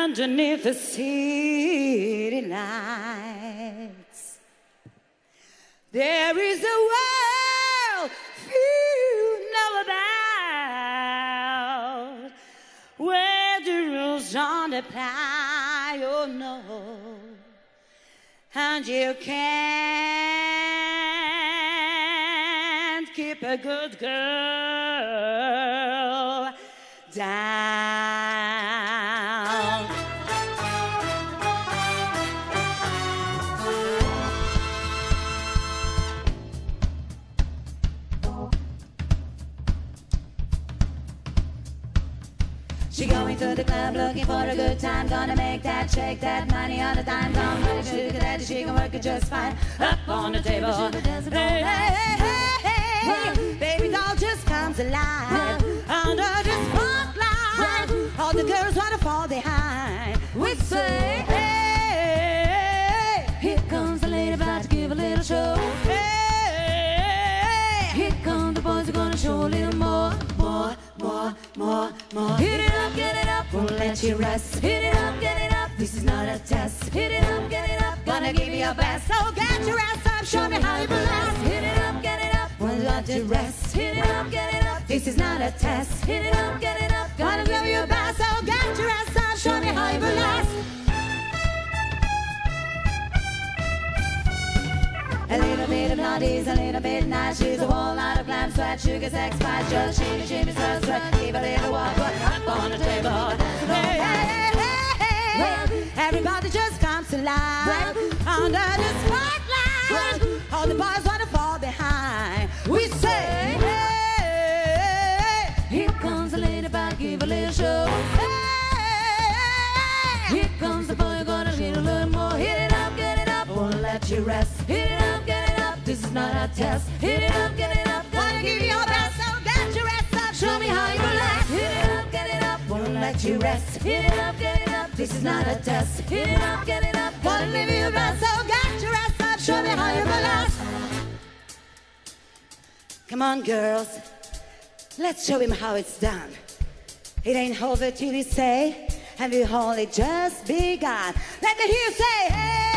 underneath the city lights. There is a world few know about, where the rules don't apply, oh no, and you can't keep a good girl down. She going to the club looking for a good time, gonna make that, shake that money on the dime. Come ready, she can that, she can work it just fine. Up on the table, hey, hey, hey, hey, baby doll just comes alive under the spotlight. All the girls wanna fall behind. We say, hey, here comes the lady about to give a little show. Hey, here come the boys who gonna show a little more. Hit it up, get it up, won't let you rest. Hit it up, get it up, this is not a test. Hit it up, get it up, gonna give you your best. So get your ass up, show me how you blast. Hit it up, get it up, won't let you rest. Hit it up, get it up, this is not a test. Hit it up, get it up, gonna give you your best. So get your ass up, show me how you blast. A little bit of naughty's, a little bit nice. She's a whole lot of glam, sweat, sugar, sex, spice. Just shimmy, stir, sweat. Give a little walk, up on the table. Hey, hey, hey, hey, hey. Everybody just comes alive under the spotlight. All the boys wanna fall behind. We say, hey, here comes the lady about to give a little show. Hey, here comes the boy gonna hit a little more. Hit it up, get it up, won't let you rest. Hit it up, get it up, this is not a test. Hit it up, get it up, gonna give you your best. So get your ass up, show me how you relax. Hit it up, get it up, won't let you rest. Hit it up, get it up, this is not a test. Hit it up, get it up, gonna give you your best. So get your ass up, show me how you relax. Come on, girls, let's show him how it's done. It ain't over till you say, and we've only just begun. Let me hear you say, hey.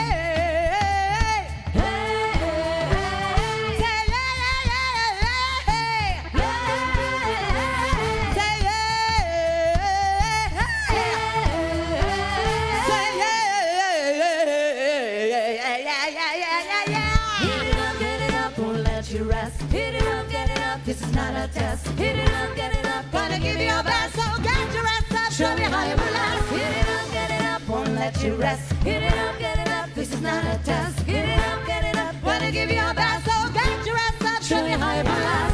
This is not a test. Hit it up, get it up, gonna give you your best. So get your ass up, show me how you relax. Hit it up, get it up, won't let you rest. Hit it up, get it up, this is not a test. Hit it up, get it up, gonna give you your best. So get your ass up, show me how you relax.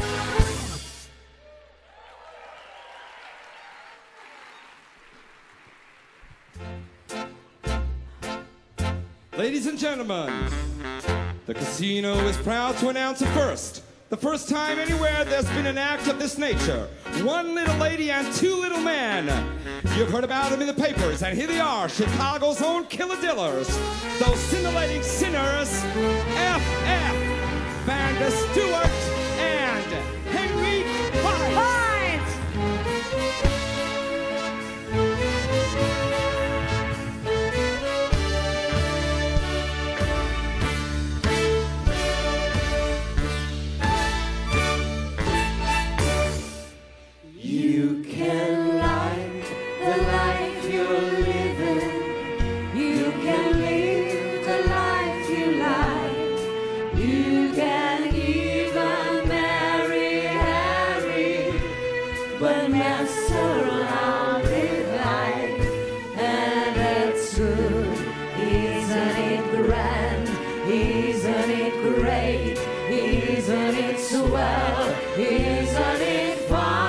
Ladies and gentlemen, the casino is proud to announce the first time anywhere there's been an act of this nature. One little lady and two little men. You've heard about them in the papers, and here they are, Chicago's own killadillers. Those scintillating sinners, F.F. Vanda Stewart and Henry Hines. You can like the life you're living. You can live the life you like. You can even marry Harry, but mess around with life. And it's good, isn't it grand? Isn't it great? Isn't it swell? Isn't it fun?